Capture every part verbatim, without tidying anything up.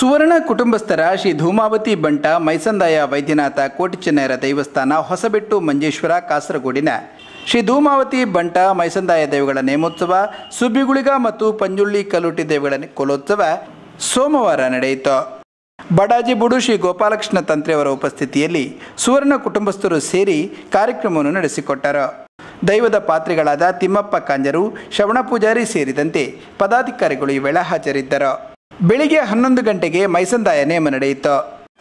ಸುವರ್ಣ ಕುಟುಂಬಸ್ಥರ ಶ್ರೀ ಧೂಮಾವತಿ ಬಂಟ ಮೈಸಂದಾಯ ವೈದ್ಯನಾಥ ಕೋಟಿಚೆನ್ನಯರ ದೇವಸ್ಥಾನ ಹೊಸಬೆಟ್ಟು ಮಂಜೇಶ್ವರ ಕಾಸರಗೋಡಿನ ಶ್ರೀ ಧೂಮಾವತಿ ಬಂಟ ಮೈಸಂದಾಯ ದೇವಗಳ ನೇಮೋತ್ಸವ, ಸುಬ್ಬಿಗುಳಿಗ ಮತ್ತು ಪಂಜುಳ್ಳಿ ಕಲ್ಲುಟಿ ದೇವಗಳ ಕೋಲೋತ್ಸವ ಸೋಮವಾರ ನಡೆಯಿತು. ಬಡಾಜಿ ಬುಡು ಶ್ರೀ ಗೋಪಾಲಕೃಷ್ಣ ತಂತ್ರಿಯವರ ಉಪಸ್ಥಿತಿಯಲ್ಲಿ ಸುವರ್ಣ ಕುಟುಂಬಸ್ಥರು ಸೇರಿ ಕಾರ್ಯಕ್ರಮವನ್ನು ನಡೆಸಿಕೊಟ್ಟರು. ದೈವದ ಪಾತ್ರಿಗಳಾದ ತಿಮ್ಮಪ್ಪ ಕಾಂಜರು, ಶ್ರವಣ ಪೂಜಾರಿ ಸೇರಿದಂತೆ ಪದಾಧಿಕಾರಿಗಳು ಈ ವೇಳೆ ಹಾಜರಿದ್ದರು. ಬೆಳಿಗ್ಗೆ ಹನ್ನೊಂದು ಗಂಟೆಗೆ ಮೈಸಂದಾಯ ನೇಮ ನಡೆಯಿತು.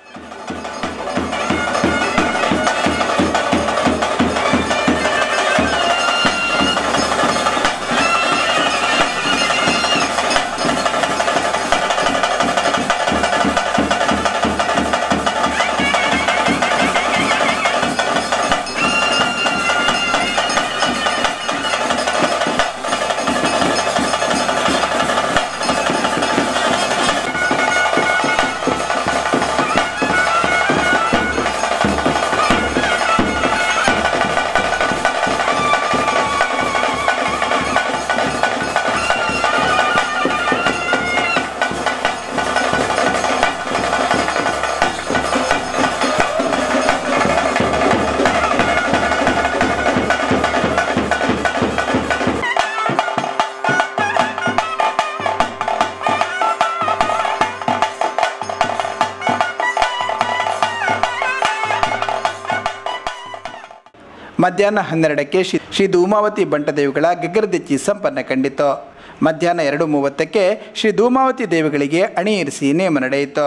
ಮಧ್ಯಾಹ್ನ ಹನ್ನೆರಡಕ್ಕೆ ಶ್ರೀ ಶ್ರೀ ಧೂಮಾವತಿ ಬಂಟದೇವಿಗಳ ಗಗ್ಗರದೆಚ್ಚಿ ಸಂಪನ್ನ ಕಂಡಿತು. ಮಧ್ಯಾಹ್ನ ಎರಡು ಮೂವತ್ತಕ್ಕೆ ಶ್ರೀ ಧೂಮಾವತಿ ದೇವಿಗಳಿಗೆ ಅಣಿ ಇರಿಸಿ ನೇಮ ನಡೆಯಿತು.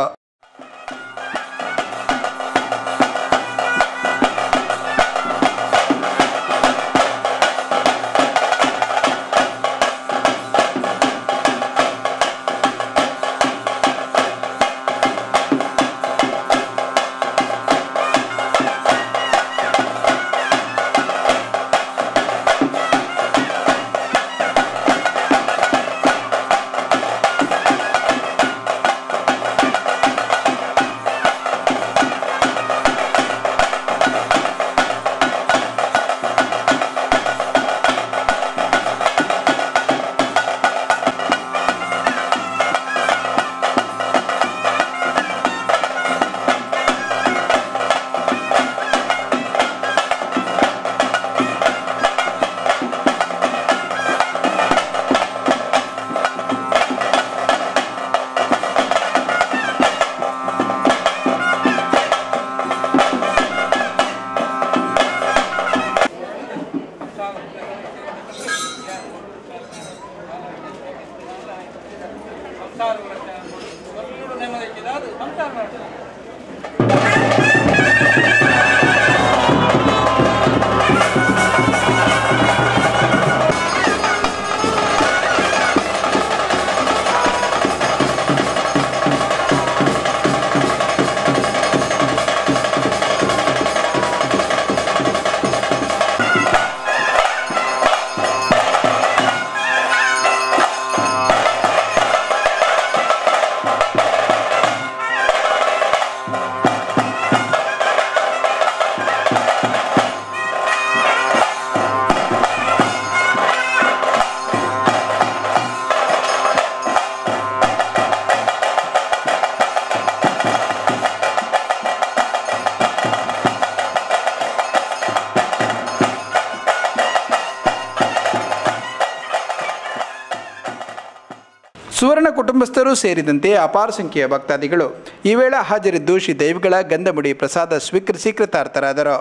ಸುವರ್ಣ ಕುಟುಂಬಸ್ಥರು ಸೇರಿದಂತೆ ಅಪಾರ ಸಂಖ್ಯೆಯ ಭಕ್ತಾದಿಗಳು ಈ ವೇಳೆ ಹಾಜರಿದ್ದು ಶ್ರೀ ದೈವಗಳ ಗಂಧಮುಡಿ ಪ್ರಸಾದ ಸ್ವೀಕರಿಸಿ ಕೃತಾರ್ಥರಾದರು.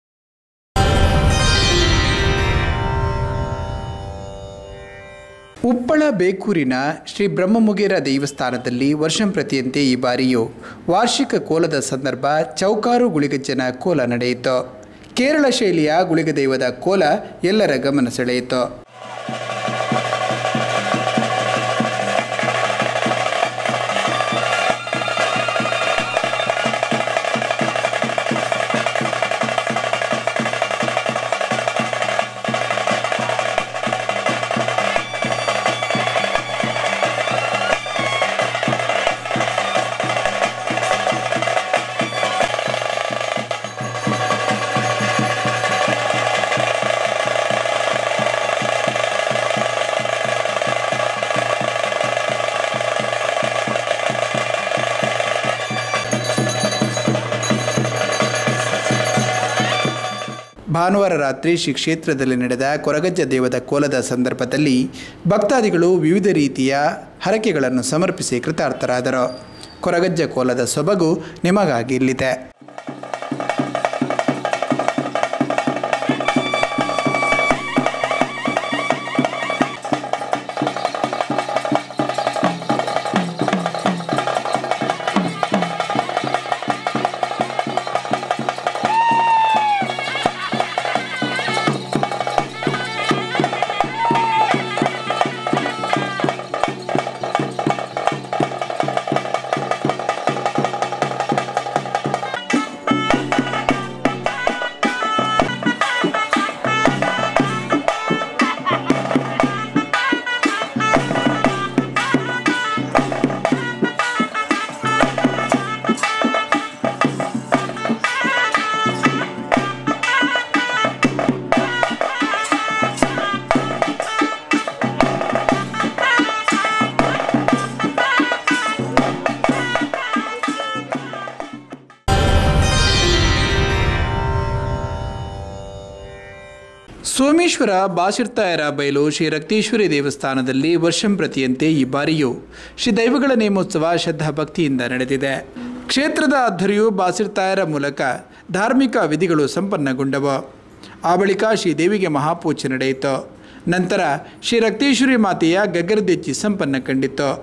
ಉಪ್ಪಳ ಬೇಕೂರಿನ ಶ್ರೀ ಬ್ರಹ್ಮಮುಗೇರ ದೇವಸ್ಥಾನದಲ್ಲಿ ವರ್ಷಂಪ್ರತಿಯಂತೆ ಈ ಬಾರಿಯೂ ವಾರ್ಷಿಕ ಕೋಲದ ಸಂದರ್ಭ ಚೌಕಾರು ಗುಳಿಗಜ್ಜನ ಕೋಲ ನಡೆಯಿತು. ಕೇರಳ ಶೈಲಿಯ ಗುಳಿಗ ದೈವದ ಕೋಲ ಎಲ್ಲರ ಗಮನ ಸೆಳೆಯಿತು. ಭಾನುವಾರ ರಾತ್ರಿ ಶ್ರೀ ಕ್ಷೇತ್ರದಲ್ಲಿ ನಡೆದ ಕೊರಗಜ್ಜ ದೇವದ ಕೋಲದ ಸಂದರ್ಭದಲ್ಲಿ ಭಕ್ತಾದಿಗಳು ವಿವಿಧ ರೀತಿಯ ಹರಕೆಗಳನ್ನು ಸಮರ್ಪಿಸಿ ಕೃತಾರ್ಥರಾದರು. ಕೊರಗಜ್ಜ ಕೋಲದ ಸೊಬಗು ನಿಮಗಾಗಿ ಇಲ್ಲಿದೆ. ಸೋಮೇಶ್ವರ ಬಾಸಿರ್ತಾಯರ ಬಯಲು ಶ್ರೀ ರಕ್ತೇಶ್ವರಿ ದೇವಸ್ಥಾನದಲ್ಲಿ ವರ್ಷಂಪ್ರತಿಯಂತೆ ಈ ಬಾರಿಯೂ ಶ್ರೀ ದೈವಗಳ ನೇಮೋತ್ಸವ ಶ್ರದ್ಧಾಭಕ್ತಿಯಿಂದ ನಡೆದಿದೆ. ಕ್ಷೇತ್ರದ ಅಧ್ಯರಿಯು ಬಾಸಿರ್ತಾಯರ ಮೂಲಕ ಧಾರ್ಮಿಕ ವಿಧಿಗಳು ಸಂಪನ್ನಗೊಂಡವು. ಆ ಬಳಿಕ ಶ್ರೀ ದೇವಿಗೆ ಮಹಾಪೂಜೆ ನಡೆಯಿತು. ನಂತರ ಶ್ರೀ ರಕ್ತೇಶ್ವರಿ ಮಾತೆಯ ಗಗ್ಗರದೆಚ್ಚಿ ಸಂಪನ್ನ ಕಂಡಿತು.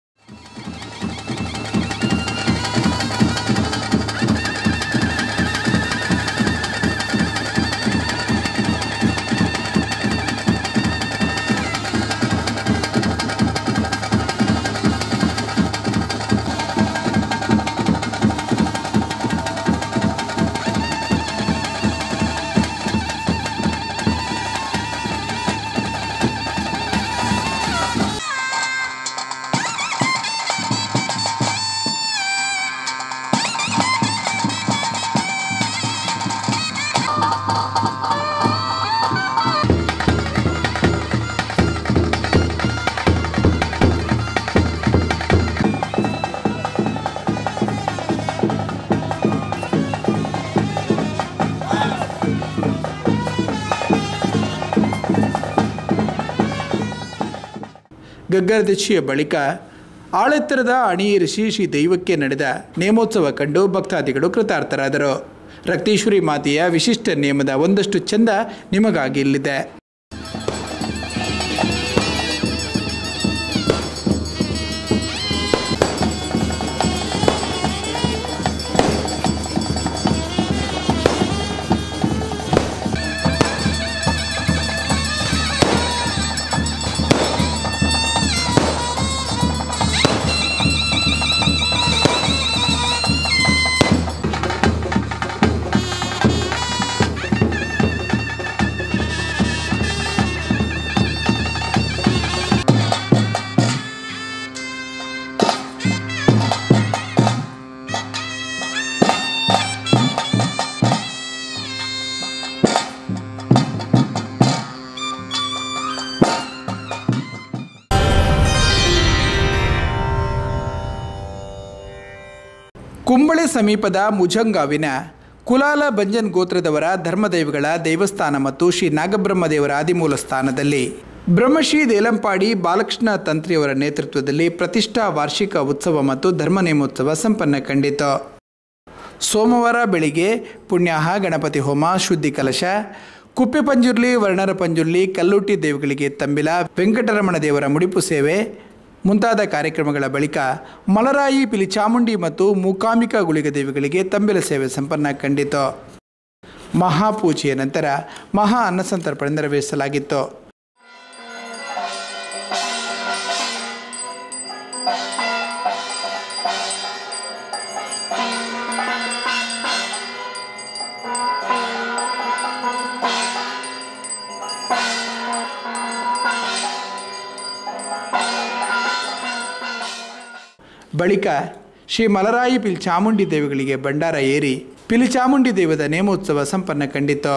ಗಗ್ಗರದೆಚ್ಚಿಯ ಬಳಿಕ ಆಳೆತ್ತರದ ಅಣಿಯೇರಿಸಿ ಶ್ರೀ ದೈವಕ್ಕೆ ನಡೆದ ನೇಮೋತ್ಸವ ಕಂಡು ಭಕ್ತಾದಿಗಳು ಕೃತಾರ್ಥರಾದರು. ರಕ್ತೇಶ್ವರಿ ಮಾತೆಯ ವಿಶಿಷ್ಟ ನೇಮದ ಒಂದಷ್ಟು ಚಂದ ನಿಮಗಾಗಿ ಇಲ್ಲಿದೆ. ಕುಂಬಳೆ ಸಮೀಪದ ಮುಜಂಗಾವಿನ ಕುಲಾಲ ಬಂಜನ್ ಗೋತ್ರದವರ ಧರ್ಮದೈವಗಳ ದೇವಸ್ಥಾನ ಮತ್ತು ಶ್ರೀ ನಾಗಬ್ರಹ್ಮದೇವರ ಆದಿಮೂಲ ಸ್ಥಾನದಲ್ಲಿ ಬ್ರಹ್ಮಶ್ರೀ ದೇಲಂಪಾಡಿ ಬಾಲಕೃಷ್ಣ ತಂತ್ರಿಯವರ ನೇತೃತ್ವದಲ್ಲಿ ಪ್ರತಿಷ್ಠಾ ವಾರ್ಷಿಕ ಉತ್ಸವ ಮತ್ತು ಧರ್ಮ ನೇಮೋತ್ಸವ ಸಂಪನ್ನ ಕಂಡಿತು. ಸೋಮವಾರ ಬೆಳಿಗ್ಗೆ ಪುಣ್ಯಾಹ ಗಣಪತಿ ಹೋಮ, ಶುದ್ಧಿ ಕಲಶ, ಕುಪ್ಪೆ ಪಂಜುರ್ಲಿ, ವರ್ಣರ ಪಂಜುರ್ಲಿ, ಕಲ್ಲುಟ್ಟಿ ದೇವಗಳಿಗೆ ತಂಬಿಲ, ವೆಂಕಟರಮಣ ದೇವರ ಮುಡಿಪು ಸೇವೆ ಮುಂತಾದ ಕಾರ್ಯಕ್ರಮಗಳ ಬಳಿಕ ಮಲರಾಯಿ, ಪಿಲಿಚಾಮುಂಡಿ ಮತ್ತು ಮೂಕಾಂಬಿಕಾ ಗುಳಿಗ ದೇವಿಗಳಿಗೆ ತಂಬಿಲ ಸೇವೆ ಸಂಪನ್ನ ಕಂಡಿತು. ಮಹಾಪೂಜೆಯ ನಂತರ ಮಹಾ ಅನ್ನಸಂತರ್ಪಣೆ ನೆರವೇರಿಸಲಾಗಿತ್ತು. ಬಳಿಕ ಶ್ರೀ ಮಲರಾಯಿ ಪಿಲಿಚಾಮುಂಡಿ ದೇವಿಗಳಿಗೆ ಭಂಡಾರ ಏರಿ ಪಿಲಿಚಾಮುಂಡಿ ದೇವದ ನೇಮೋತ್ಸವ ಸಂಪನ್ನ ಕಂಡಿತು.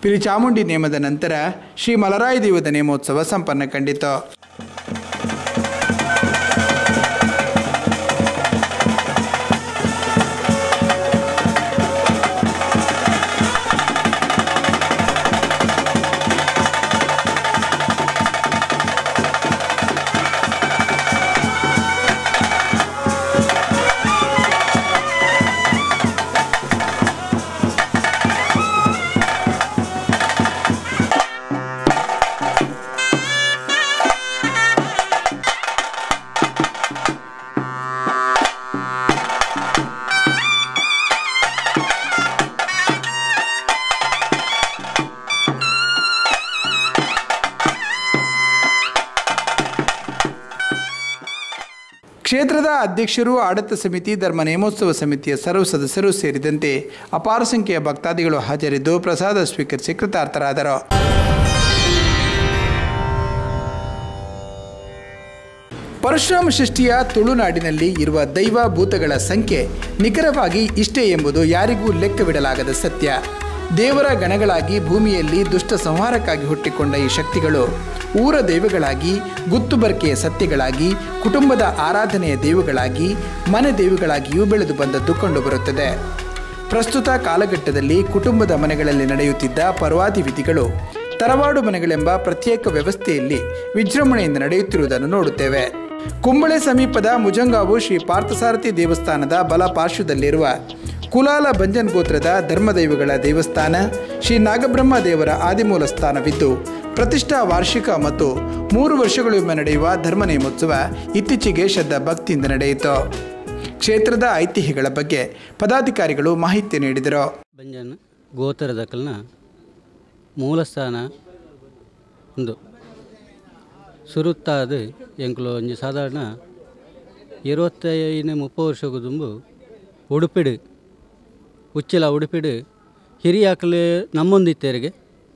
ಪಿಲಿ ಚಾಮುಂಡಿ ನೇಮದ ನಂತರ ಶ್ರೀ ಮಲರಾಯ ದೈವದ ನೇಮೋತ್ಸವ ಸಂಪನ್ನ ಕಂಡಿತು. ಕ್ಷೇತ್ರದ ಅಧ್ಯಕ್ಷರು, ಆಡಳಿತ ಸಮಿತಿ, ಧರ್ಮ ನೇಮೋತ್ಸವ ಸಮಿತಿಯ ಸರ್ವ ಸದಸ್ಯರು ಸೇರಿದಂತೆ ಅಪಾರ ಸಂಖ್ಯೆಯ ಭಕ್ತಾದಿಗಳು ಹಾಜರಿದ್ದು ಪ್ರಸಾದ ಸ್ವೀಕರಿಸಿ ಕೃತಾರ್ಥರಾದರು. ಪರಶುರಾಮ ಷಷ್ಠಿಯ ತುಳುನಾಡಿನಲ್ಲಿ ಇರುವ ದೈವ ಭೂತಗಳ ಸಂಖ್ಯೆ ನಿಖರವಾಗಿ ಇಷ್ಟೇ ಎಂಬುದು ಯಾರಿಗೂ ಲೆಕ್ಕವಿಡಲಾಗದ ಸತ್ಯ. ದೇವರ ಗಣಗಳಾಗಿ ಭೂಮಿಯಲ್ಲಿ ದುಷ್ಟ ಸಂಹಾರಕ್ಕಾಗಿ ಹುಟ್ಟಿಕೊಂಡ ಈ ಶಕ್ತಿಗಳು ಊರ ದೈವಗಳಾಗಿ, ಗುತ್ತುಬರ್ಕೆಯ ಸತ್ಯಗಳಾಗಿ, ಕುಟುಂಬದ ಆರಾಧನೆಯ ದೈವಗಳಾಗಿ, ಮನೆ ದೈವಗಳಾಗಿಯೂ ಬೆಳೆದು ಬಂದದ್ದು ಕಂಡುಬರುತ್ತದೆ. ಪ್ರಸ್ತುತ ಕಾಲಘಟ್ಟದಲ್ಲಿ ಕುಟುಂಬದ ಮನೆಗಳಲ್ಲಿ ನಡೆಯುತ್ತಿದ್ದ ಪರ್ವಾದಿ ವಿಧಿಗಳು ತರವಾಡು ಮನೆಗಳೆಂಬ ಪ್ರತ್ಯೇಕ ವ್ಯವಸ್ಥೆಯಲ್ಲಿ ವಿಜೃಂಭಣೆಯಿಂದ ನಡೆಯುತ್ತಿರುವುದನ್ನು ನೋಡುತ್ತೇವೆ. ಕುಂಬಳೆ ಸಮೀಪದ ಮುಜಂಗಾವು ಶ್ರೀ ಪಾರ್ಥಸಾರಥಿ ದೇವಸ್ಥಾನದ ಬಲ ಪಾರ್ಶ್ವದಲ್ಲಿರುವ ಕುಲಾಲ ಭಂಜನ್ ಗೋತ್ರದ ಧರ್ಮದೈವಗಳ ದೇವಸ್ಥಾನ ಶ್ರೀ ನಾಗಬ್ರಹ್ಮ ದೇವರ ಆದಿಮೂಲ ಸ್ಥಾನವಿದ್ದು ಪ್ರತಿಷ್ಠಾ ವಾರ್ಷಿಕ ಮತ್ತು ಮೂರು ವರ್ಷಗಳಿಗೊಮ್ಮೆ ನಡೆಯುವ ಧರ್ಮ ನೇಮೋತ್ಸವ ಇತ್ತೀಚೆಗೆ ಶ್ರದ್ಧಾ ಭಕ್ತಿಯಿಂದ ನಡೆಯಿತು. ಕ್ಷೇತ್ರದ ಐತಿಹ್ಯಗಳ ಬಗ್ಗೆ ಪದಾಧಿಕಾರಿಗಳು ಮಾಹಿತಿ ನೀಡಿದರು. ಭಂಜನ್ ಗೋತ್ರದ ಕಲ್ನ ಮೂಲಸ್ಥಾನ ಒಂದು ಸುರುತ್ತಾದ ಎಂಕಲು ಒಂಜಿ ಸಾಧಾರಣ ಇರುವತ್ತೈದು ಮುಪ್ಪತ್ತು ವರ್ಷಕ್ಕೂ ತುಂಬು ಉಡುಪಿಡು ಉಚ್ಚಿಲ ಉಡುಪಿಡು ಹಿರಿಯಾಕಲು ನಮ್ಮೊಂದಿತ್ತರಿಗೆ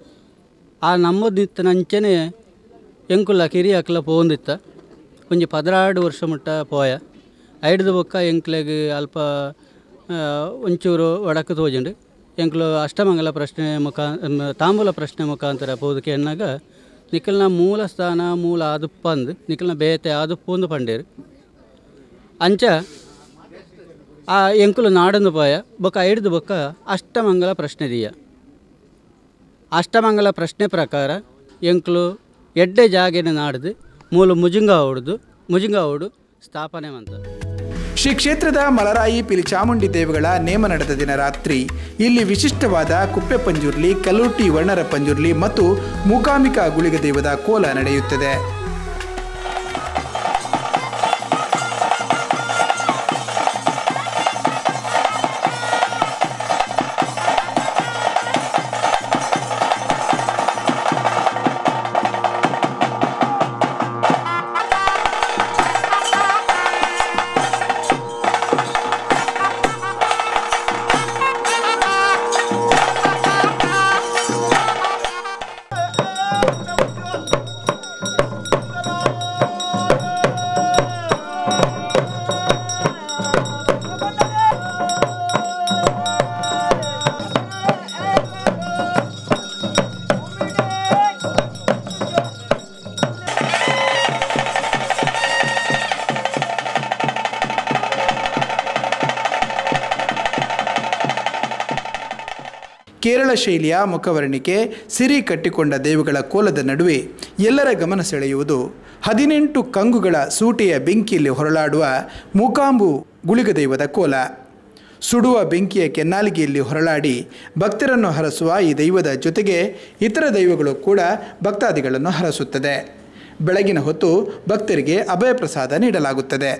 ಆ ನಮ್ಮೊಂದಿತ್ತನಂಚನೆ ಎಂಕುಲ್ಲ ಹಿರಿಯಾಕಲ ಪೋಂದಿತ್ತ ಒಂಜಿ ಪದಿನಾರು ವರ್ಷ ಮುಟ್ಟ ಪೋಯ ಐಡ್ದು ಬೊಕ್ಕ ಎಂಕ್ಲೆಗ್ ಅಲ್ಪ ಒಂಚೂರು ಒಡಕು ತೋಜುಂಡು ಎಂಕ್ಲು ಅಷ್ಟಮಂಗಲ ಪ್ರಶ್ನೆ ಮುಖಾ ತಾಂಬೂಲ ಪ್ರಶ್ನೆ ಮುಖಾಂತರ ಪೋದಕ್ಕೆ ಎನ್ನಾಗ ನಿಖಲ್ನ ಮೂಲ ಸ್ಥಾನ ಮೂಲ ಆದುಪ್ಪ ಅಂದು ನಿಖಲ್ನ ಬೇತೆ ಆದುಪ್ಪು ಒಂದು ಪಂಡೇರು ಅಂಚ ಆ ಎಂಕುಲು ನಾಡಂದು ಪೋಯ ಬೊಕ್ಕ ಐಡ್ದು ಬೊಕ್ಕ ಅಷ್ಟಮಂಗಲ ಪ್ರಶ್ನೆ ದಿಯ ಅಷ್ಟಮಂಗಲ ಪ್ರಶ್ನೆ ಪ್ರಕಾರ ಎಂಕುಲು ಎಡ್ಡೆ ಜಾಗೆನ ನಾಡ್ದು ಮೂಲ ಮುಜುಂಗ ಹೊಡೆದು ಮುಜುಂಗ ಹೊಡು ಸ್ಥಾಪನೆ ಮಂತ. ಶ್ರೀ ಕ್ಷೇತ್ರದ ಮಲರಾಯಿ ಪಿಲಿ ಚಾಮುಂಡಿ ದೇವಿಗಳ ನೇಮ ನಡೆದ ದಿನ ರಾತ್ರಿ ಇಲ್ಲಿ ವಿಶಿಷ್ಟವಾದ ಕುಪ್ಪೆ ಪಂಜುರ್ಲಿ, ಕಲ್ಲುಟ್ಟಿ ವರ್ಣರ ಪಂಜುರ್ಲಿ ಮತ್ತು ಮೂಕಾಂಬಿಕಾ ಗುಳಿಗ ದೇವದ ಕೋಲ ನಡೆಯುತ್ತದೆ. ಕೇರಳ ಶೈಲಿಯ ಮುಖವರ್ಣಿಕೆ, ಸಿರಿ ಕಟ್ಟಿಕೊಂಡ ದೇವಗಳ ಕೋಲದ ನಡುವೆ ಎಲ್ಲರ ಗಮನ ಸೆಳೆಯುವುದು ಹದಿನೆಂಟು ಕಂಗುಗಳ ಸೂಟೆಯ ಬೆಂಕಿಯಲ್ಲಿ ಹೊರಳಾಡುವ ಮೂಕಾಂಬು ಗುಳಿಗ ದೈವದ ಕೋಲ. ಸುಡುವ ಬೆಂಕಿಯ ಕೆನ್ನಾಲಿಗೆಯಲ್ಲಿ ಹೊರಳಾಡಿ ಭಕ್ತರನ್ನು ಹರಸುವ ಈ ದೈವದ ಜೊತೆಗೆ ಇತರ ದೈವಗಳು ಕೂಡ ಭಕ್ತಾದಿಗಳನ್ನು ಹರಸುತ್ತದೆ. ಬೆಳಗಿನ ಹೊತ್ತು ಭಕ್ತರಿಗೆ ಅಭಯ ಪ್ರಸಾದ ನೀಡಲಾಗುತ್ತದೆ.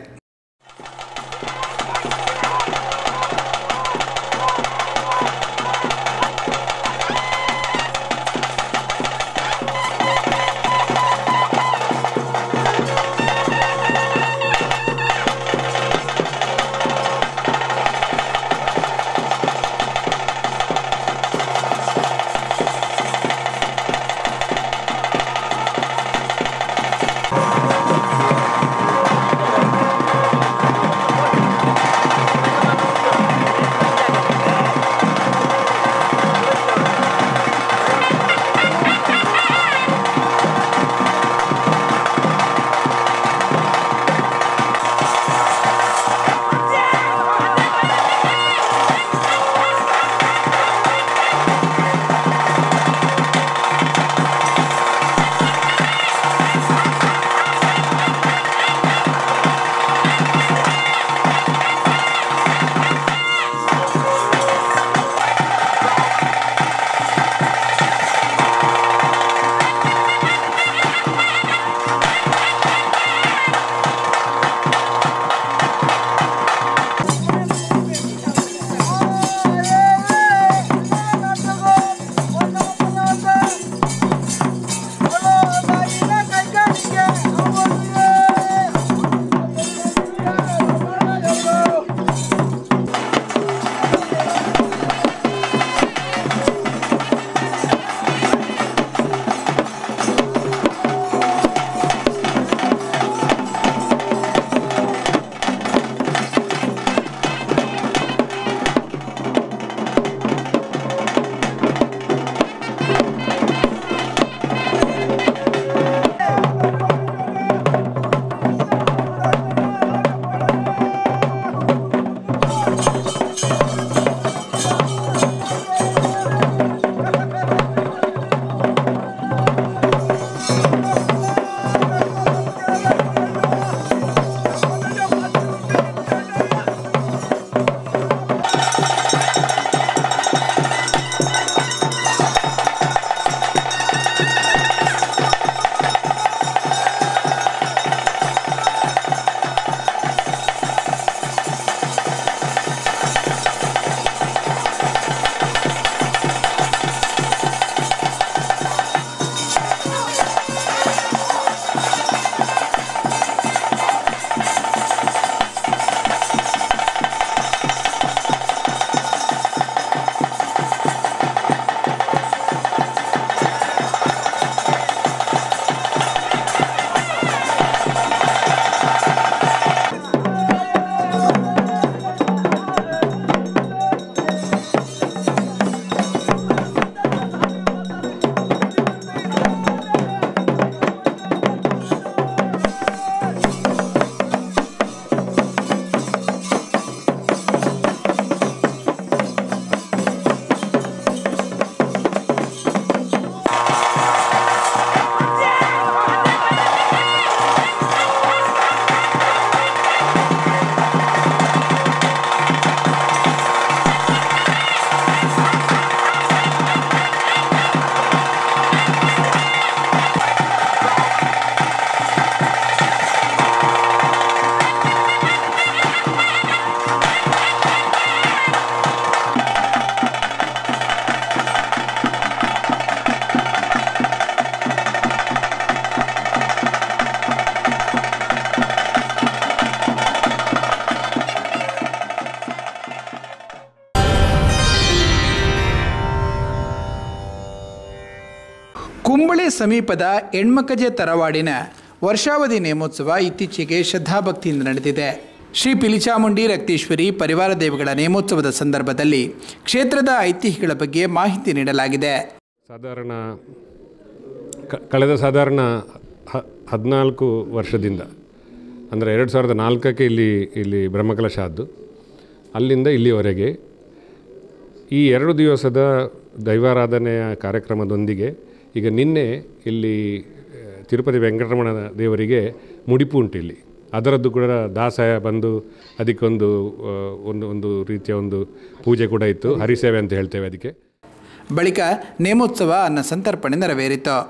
ಕುಂಬಳೆ ಸಮೀಪದ ಎಣ್ಮಕಜೆ ತರವಾಡಿನ ವರ್ಷಾವಧಿ ನೇಮೋತ್ಸವ ಇತ್ತೀಚೆಗೆ ಶ್ರದ್ಧಾಭಕ್ತಿಯಿಂದ ನಡೆದಿದೆ. ಶ್ರೀ ಪಿಲಿಚಾಮುಂಡಿ ರಕ್ತೇಶ್ವರಿ ಪರಿವಾರ ದೇವಿಗಳ ನೇಮೋತ್ಸವದ ಸಂದರ್ಭದಲ್ಲಿ ಕ್ಷೇತ್ರದ ಐತಿಹ್ಯಗಳ ಬಗ್ಗೆ ಮಾಹಿತಿ ನೀಡಲಾಗಿದೆ. ಸಾಧಾರಣ ಕಳೆದ ಸಾಧಾರಣ ಹ ಹದಿನಾಲ್ಕು ವರ್ಷದಿಂದ ಅಂದರೆ ಎರಡು ಸಾವಿರದ ನಾಲ್ಕಕ್ಕೆ ಇಲ್ಲಿ ಇಲ್ಲಿ ಬ್ರಹ್ಮಕಲಶ ಆದ್ದು. ಅಲ್ಲಿಂದ ಇಲ್ಲಿವರೆಗೆ ಈ ಎರಡು ದಿವಸದ ದೈವಾರಾಧನೆಯ ಕಾರ್ಯಕ್ರಮದೊಂದಿಗೆ ಈಗ ನಿನ್ನೆ ಇಲ್ಲಿ ತಿರುಪತಿ ವೆಂಕಟರಮಣ ದೇವರಿಗೆ ಮುಡಿಪು ಉಂಟು. ಇಲ್ಲಿ ಅದರದ್ದು ಕೂಡ ದಾಸಯ ಬಂದು ಅದಕ್ಕೊಂದು ಒಂದು ಒಂದು ರೀತಿಯ ಒಂದು ಪೂಜೆ ಕೂಡ ಇತ್ತು, ಹರಿಸೇವೆ ಅಂತ ಹೇಳ್ತೇವೆ ಅದಕ್ಕೆ. ಬಳಿಕ ನೇಮೋತ್ಸವ ಅನ್ನ ಸಂತರ್ಪಣೆ ನೆರವೇರಿತು.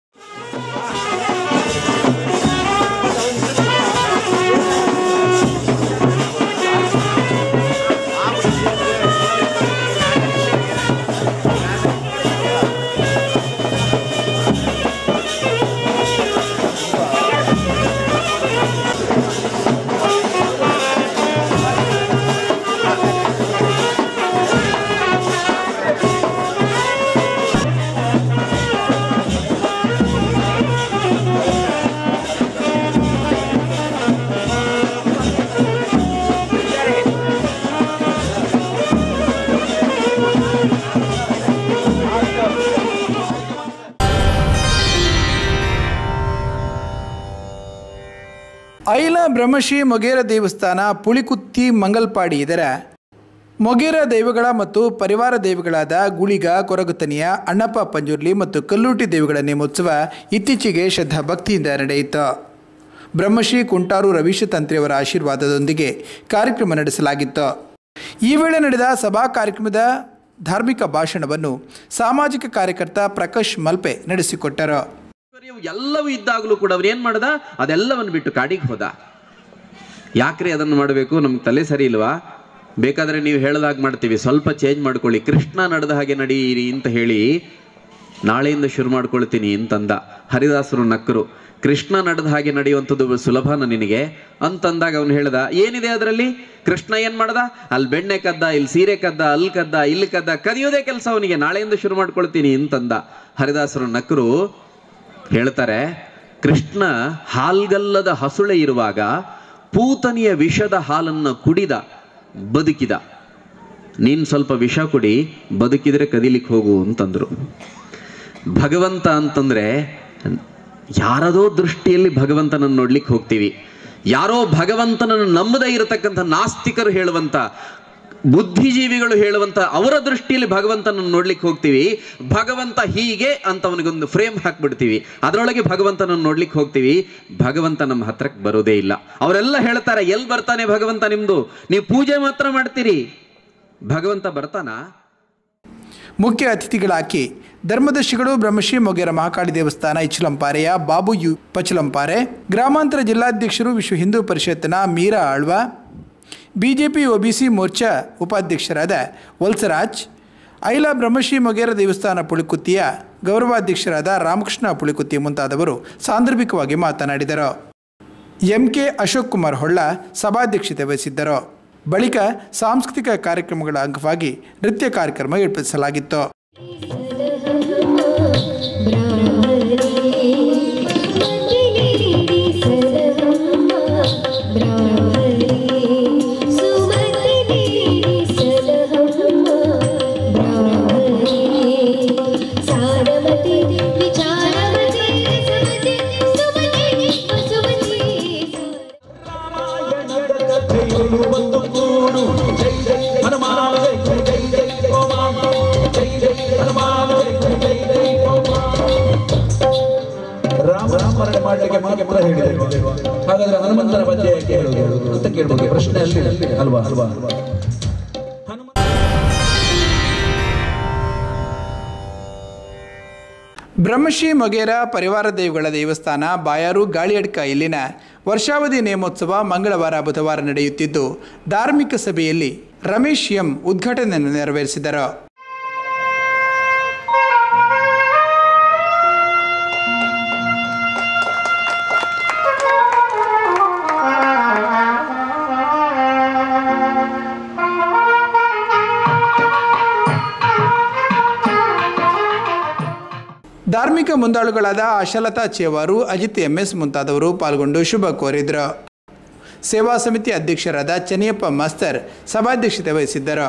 ಐಲ ಬ್ರಹ್ಮಶ್ರೀ ಮೊಗೇರ ದೇವಸ್ಥಾನ ಪುಳಿಕುತ್ತಿ ಮಂಗಲ್ಪಾಡಿ ಇದರ ಮೊಗೇರ ದೈವಗಳ ಮತ್ತು ಪರಿವಾರ ದೈವಗಳಾದ ಗುಳಿಗ ಕೊರಗುತನಿಯ ಅಣ್ಣಪ್ಪ ಪಂಜುರ್ಲಿ ಮತ್ತು ಕಲ್ಲೂಟಿ ದೇವಿಗಳ ನೇಮೋತ್ಸವ ಇತ್ತೀಚೆಗೆ ಶ್ರದ್ಧಾ ಭಕ್ತಿಯಿಂದ ನಡೆಯಿತು. ಬ್ರಹ್ಮಶ್ರೀ ಕುಂಟಾರು ರವೀಶ ತಂತ್ರಿಯವರ ಆಶೀರ್ವಾದದೊಂದಿಗೆ ಕಾರ್ಯಕ್ರಮ ನಡೆಸಲಾಗಿತ್ತು. ಈ ವೇಳೆ ನಡೆದ ಸಭಾ ಕಾರ್ಯಕ್ರಮದ ಧಾರ್ಮಿಕ ಭಾಷಣವನ್ನು ಸಾಮಾಜಿಕ ಕಾರ್ಯಕರ್ತ ಪ್ರಕಾಶ್ ಮಲ್ಪೆ ನಡೆಸಿಕೊಟ್ಟರು. ಎಲ್ಲವೂ ಇದ್ದಾಗಲೂ ಕೂಡ ಅವ್ರು ಏನ್ ಮಾಡ್ದ, ಅದೆಲ್ಲವನ್ನು ಬಿಟ್ಟು ಕಾಡಿಗೆ ಹೋದ. ಯಾಕ್ರಿ ಅದನ್ನು ಮಾಡಬೇಕು, ನಮ್ಗೆ ತಲೆ ಸರಿ ಇಲ್ವಾ? ಬೇಕಾದ್ರೆ ನೀವು ಹೇಳ್ದಾಗ ಮಾಡ್ತೀವಿ, ಸ್ವಲ್ಪ ಚೇಂಜ್ ಮಾಡ್ಕೊಳ್ಳಿ. ಕೃಷ್ಣ ನಡೆದ ಹಾಗೆ ನಡೀರಿ ಅಂತ ಹೇಳಿ ನಾಳೆಯಿಂದ ಶುರು ಮಾಡ್ಕೊಳ್ತೀನಿ ಅಂತಂದ. ಹರಿದಾಸರು ನಕ್ಕರು. ಕೃಷ್ಣ ನಡೆದ ಹಾಗೆ ನಡೆಯುವಂಥದ್ದು ಸುಲಭನ ನಿನಗೆ ಅಂತಂದಾಗ ಅವನು ಹೇಳ್ದ, ಏನಿದೆ ಅದರಲ್ಲಿ? ಕೃಷ್ಣ ಏನ್ ಮಾಡ್ದ? ಅಲ್ಲಿ ಬೆಣ್ಣೆ ಕದ್ದ, ಇಲ್ಲಿ ಸೀರೆ ಕದ್ದ, ಅಲ್ಲಿ ಕದ್ದ, ಇಲ್ಲಿ ಕದ್ದ, ಕದಿಯೋದೇ ಕೆಲಸ ಅವನಿಗೆ. ನಾಳೆಯಿಂದ ಶುರು ಮಾಡ್ಕೊಳ್ತೀನಿ ಅಂತಂದ. ಹರಿದಾಸರು ನಕ್ಕರು. ಹೇಳ್ತಾರೆ, ಕೃಷ್ಣ ಹಾಲ್ಗಲ್ಲದ ಹಸುಳೆ ಇರುವಾಗ ಪೂತನಿಯ ವಿಷದ ಹಾಲನ್ನು ಕುಡಿದ, ಬದುಕಿದ. ನೀನ್ ಸ್ವಲ್ಪ ವಿಷ ಕುಡಿ, ಬದುಕಿದ್ರೆ ಕದಿಲಿಕ್ಕೆ ಹೋಗು ಅಂತಂದ್ರು. ಭಗವಂತ ಅಂತಂದ್ರೆ ಯಾರದೋ ದೃಷ್ಟಿಯಲ್ಲಿ ಭಗವಂತನನ್ನು ನೋಡ್ಲಿಕ್ಕೆ ಹೋಗ್ತೀವಿ. ಯಾರೋ ಭಗವಂತನನ್ನು ನಂಬದೇ ಇರತಕ್ಕಂಥ ನಾಸ್ತಿಕರು ಹೇಳುವಂತ, ಬುದ್ಧಿಜೀವಿಗಳು ಹೇಳುವಂತ ಅವರ ದೃಷ್ಟಿಯಲ್ಲಿ ಭಗವಂತನನ್ನು ನೋಡ್ಲಿಕ್ಕೆ ಹೋಗ್ತೀವಿ. ಭಗವಂತ ಹೀಗೆ ಅಂತ ಅವನಿಗೊಂದು ಫ್ರೇಮ್ ಹಾಕ್ಬಿಡ್ತೀವಿ, ಅದರೊಳಗೆ ಭಗವಂತನನ್ನು ನೋಡ್ಲಿಕ್ಕೆ ಹೋಗ್ತೀವಿ. ಭಗವಂತ ನಮ್ಮ ಹತ್ರಕ್ಕೆ ಬರೋದೇ ಇಲ್ಲ. ಅವರೆಲ್ಲ ಹೇಳ್ತಾರೆ, ಎಲ್ಲಿ ಬರ್ತಾನೆ ಭಗವಂತ ನಿಮ್ದು? ನೀವು ಪೂಜೆ ಮಾತ್ರ ಮಾಡ್ತೀರಿ, ಭಗವಂತ ಬರ್ತಾನ? ಮುಖ್ಯ ಅತಿಥಿಗಳಾಗಿ ಧರ್ಮದರ್ಶಿಗಳು ಬ್ರಹ್ಮಶ್ರೀ ಮೊಗೇರ ಮಹಾಕಾಳಿ ದೇವಸ್ಥಾನ ಇಚ್ಚಲಂಪಾರೆಯ ಬಾಬು ಯು ಪಚಲಂಪಾರೆ, ಗ್ರಾಮಾಂತರ ಜಿಲ್ಲಾಧ್ಯಕ್ಷರು ವಿಶ್ವ ಹಿಂದೂ ಪರಿಷತ್ತಿನ ಮೀರಾ ಆಳ್ವ, ಬಿಜೆಪಿ ಒಬಿಸಿ ಮೋರ್ಚಾ ಉಪಾಧ್ಯಕ್ಷರಾದ ವಲ್ಸರಾಜ್, ಐಲ ಬ್ರಹ್ಮಶ್ರೀ ಮೊಗೇರ ದೇವಸ್ಥಾನ ಪುಳಿಕುತ್ತಿಯ ಗೌರವಾಧ್ಯಕ್ಷರಾದ ರಾಮಕೃಷ್ಣ ಪುಳಿಕುತ್ತಿ ಮುಂತಾದವರು ಸಾಂದರ್ಭಿಕವಾಗಿ ಮಾತನಾಡಿದರು. ಎಂ ಕೆ ಅಶೋಕ್ ಕುಮಾರ್ ಹೊಳ್ಳ ಸಭಾಧ್ಯಕ್ಷತೆ ವಹಿಸಿದ್ದರು. ಬಳಿಕ ಸಾಂಸ್ಕೃತಿಕ ಕಾರ್ಯಕ್ರಮಗಳ ಅಂಗವಾಗಿ ನೃತ್ಯ ಕಾರ್ಯಕ್ರಮ ಏರ್ಪಡಿಸಲಾಗಿತ್ತು. ಮಾಡಲಿಕ್ಕೆ ಮಾತ್ರ ಹೇಳಿದೆ. ಹಾಗಾದ್ರೆ ಹನುಮಂತನ ಬಗ್ಗೆ ಕೇಳೋದು ಅಂತ ಕೇಳಬಹುದು, ಪ್ರಶ್ನೆ ಅಲ್ಲಿ ಅಲ್ವಾ ಅಲ್ವಾ ಅಲ್ವಾ ಬ್ರಹ್ಮಶ್ರೀ ಮೊಗೇರ ಪರಿವಾರ ದೇವಿಗಳ ದೇವಸ್ಥಾನ ಬಾಯಾರು ಗಾಳಿಯಡ್ಕ ಇಲ್ಲಿನ ವರ್ಷಾವಧಿ ನೇಮೋತ್ಸವ ಮಂಗಳವಾರ ಬುಧವಾರ ನಡೆಯುತ್ತಿದ್ದು, ಧಾರ್ಮಿಕ ಸಭೆಯಲ್ಲಿ ರಮೇಶ್ ಎಂ ಉದ್ಘಾಟನೆಯನ್ನು ನೆರವೇರಿಸಿದರು. ಧಾರ್ಮಿಕ ಮುಂದಾಳುಗಳಾದ ಆಶಾಲತಾ ಚೇವಾರು, ಅಜಿತ್ ಎಂ ಎಸ್ ಮುಂತಾದವರು ಪಾಲ್ಗೊಂಡು ಶುಭ ಕೋರಿದರು. ಸೇವಾ ಸಮಿತಿ ಅಧ್ಯಕ್ಷರಾದ ಚನಿಯಪ್ಪ ಮಾಸ್ತರ್ ಸಭಾಧ್ಯಕ್ಷತೆ ವಹಿಸಿದ್ದರು.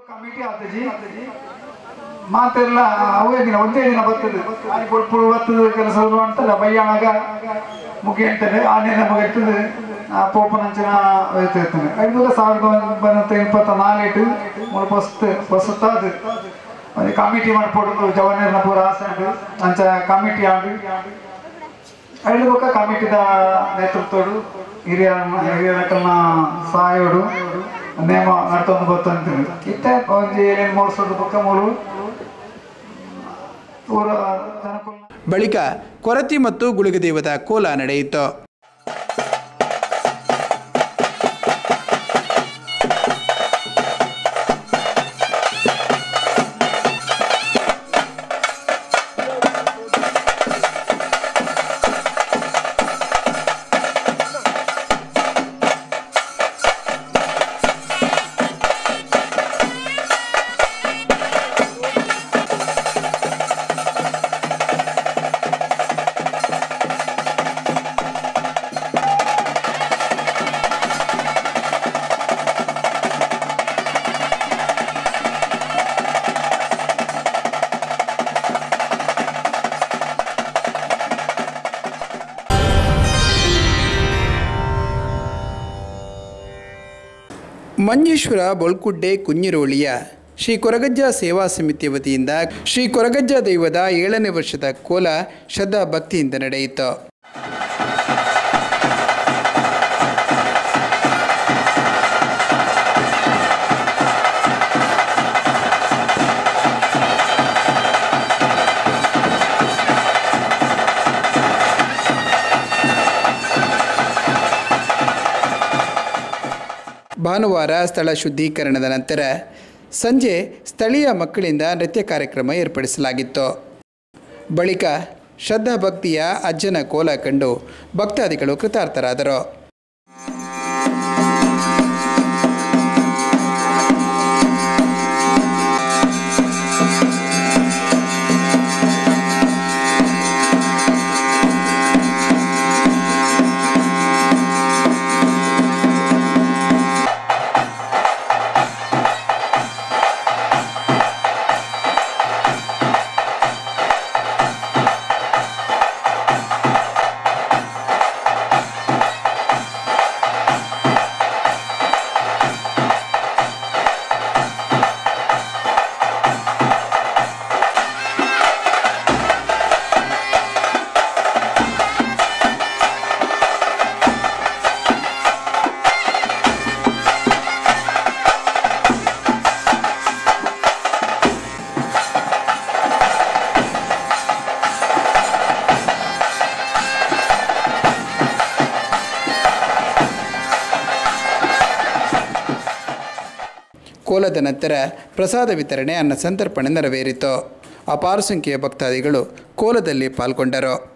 ಮಾತೆಲ್ಲ ಅವೇ ದಿನ ಒಂದೇ ದಿನ ಬರ್ತದೆ ಆನೆ ಪುಳು ಬರ್ತದೆ ಕೆಲಸ ಅಂತಲ್ಲ ಬಯ್ಯಾಗ ಮುಗಿ ಅಂತದೆ ಆನೆ ನಮಗೆ ಇರ್ತದೆ ಪೋಪನಂಚಿನ ಇರ್ತದೆ ಐದು ಸಾವಿರದ ಒಂಬೈನೂರ ಇಪ್ಪತ್ತ ನಾಲ್ಕು ಮೂರು ಫಸ್ಟ್ ಫಸ್ಟ್ ಅದು ಅದು ಕಮಿಟಿ ಮಾಡ್ಕೊಡೋದು ಜವಾನೇರ್ನ ಪೂರ ಆಸೆ ಅಂಚ ಕಮಿಟಿ ಆಡಿ ಐದು ಬೊಕ್ಕ ಕಮಿಟಿದ ನೇತೃತ್ವಡು ಹಿರಿಯ ಹಿರಿಯರನ್ನ ಸಹಾಯೋಡು ನೇಮ ನಡ್ಕೊಂಡು ಬರ್ತಂತೀವಿ ಇತ್ತೆ ಒಂದು ಏನೇನು ಮೂರು ಸಾವಿರದ ಬೊಕ್ಕ ಮೂರು ಬಳಿಕ ಕೊರತಿ ಮತ್ತು ಗುಳಿಗದೇವದ ಕೋಲ ನಡೆಯಿತು. ಮಂಜೇಶ್ವರ ಬೊಳ್ಕುಡ್ಡೆ ಕುഞ്ഞിರೋಳಿಯ ಶ್ರೀ ಕೊರಗಜ್ಜ ಸೇವಾ ಸಮಿತಿ ವತಿಯಿಂದ ಶ್ರೀ ಕೊರಗಜ್ಜ ದೈವದ ಏಳನೇ ವರ್ಷದ ಕೋಲ ಶ್ರದ್ಧಾ ಭಕ್ತಿಯಿಂದ ನಡೆಯಿತು. ಭಾನುವಾರ ಸ್ಥಳ ಶುದ್ಧೀಕರಣದ ನಂತರ ಸಂಜೆ ಸ್ಥಳೀಯ ಮಕ್ಕಳಿಂದ ನೃತ್ಯ ಕಾರ್ಯಕ್ರಮ ಏರ್ಪಡಿಸಲಾಗಿತ್ತು. ಬಳಿಕ ಶ್ರದ್ಧಾ ಭಕ್ತಿಯ ಅಜ್ಜನ ಕೋಲ ಕಂಡು ಭಕ್ತಾದಿಗಳು ಕೃತಾರ್ಥರಾದರು. ಕೋಲದ ನಂತರ ಪ್ರಸಾದ ವಿತರಣೆ, ಅನ್ನ ಸಂತರ್ಪಣೆ ನೆರವೇರಿತು. ಅಪಾರ ಸಂಖ್ಯೆಯ ಭಕ್ತಾದಿಗಳು ಕೋಲದಲ್ಲಿ ಪಾಲ್ಗೊಂಡರು.